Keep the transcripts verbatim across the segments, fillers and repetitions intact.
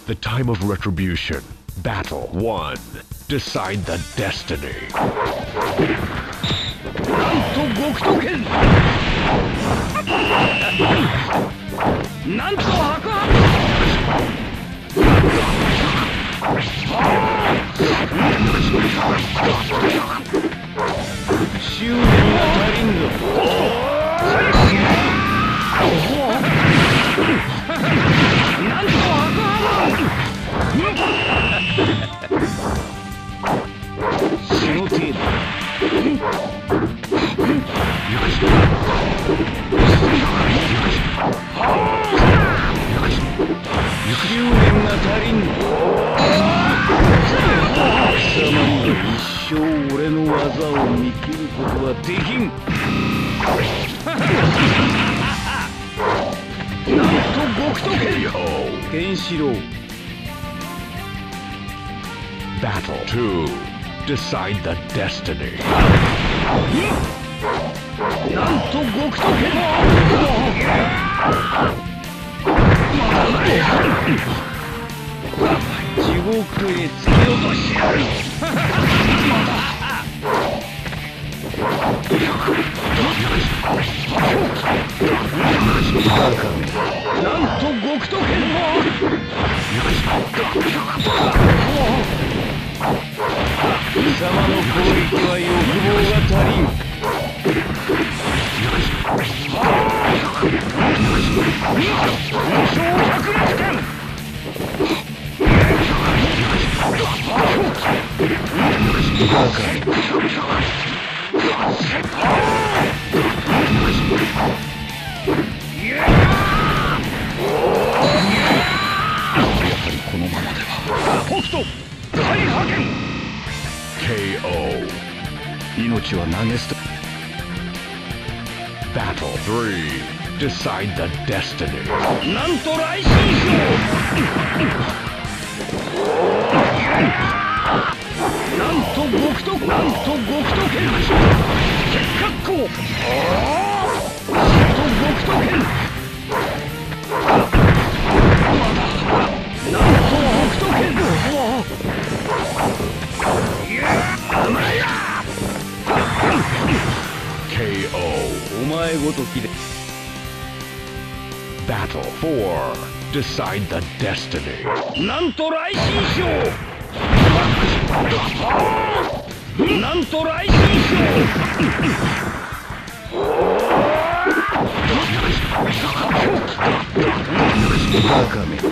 The time of retribution. Battle one. Decide the destiny. なんと極斗剣なんと白髪執念が足りんぞなんと白髪その程度執念が足りん貴様には一生俺の技を見切ることはできんなんと極斗剣ケンシロウ Battle two. Decide the destiny. なんと極斗剣地獄へ突き落としやるなんと極斗剣貴様の攻撃は欲望が足りんこのままでは北斗大破剣ケーオー命は投げ捨て Battle three. Decide the destiny. なんと来神将なんと極斗なんと極斗剣結格好なんと極斗剣なんと北斗剣ケーオーお前ごときで Battle four. Decide the destiny. なんと来神将なんと来神将バカめ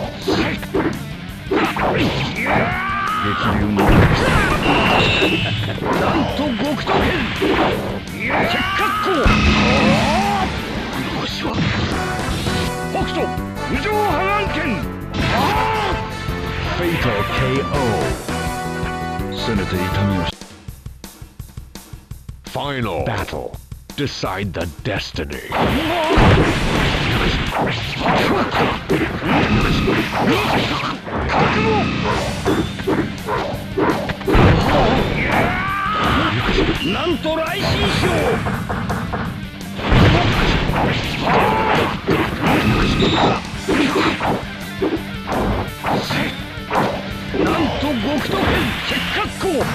激流のなんと極斗剣結格好よしは北斗無情破眼剣 Fatal ケーオーせめて痛みを Final battle. Decide the destiny. なんと来神将なんと極斗剣結格好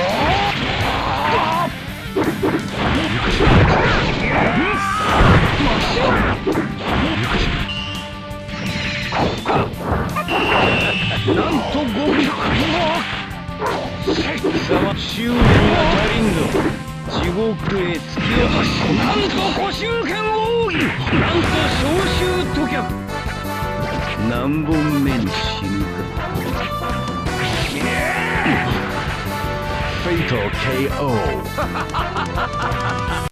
なんと極貴様執念が足りんぞ地獄へ突き落としなんと古衆剣王位なんと召集飛脚何本目に死ぬか Fatal ケーオー